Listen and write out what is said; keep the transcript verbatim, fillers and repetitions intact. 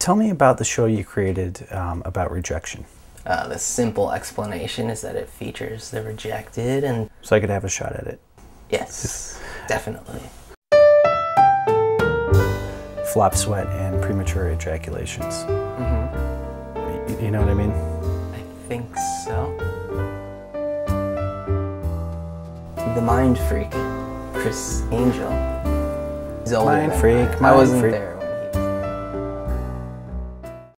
tell me about the show you created um, about rejection. Uh, the simple explanation is that it features the rejected, and So I could have a shot at it. yes, definitely. Flop sweat and premature ejaculations. Mm-hmm. You, you know what I mean? I think so. The mind freak, Chris Angel. He's older Mind than freak, I, I mind wasn't freak. there.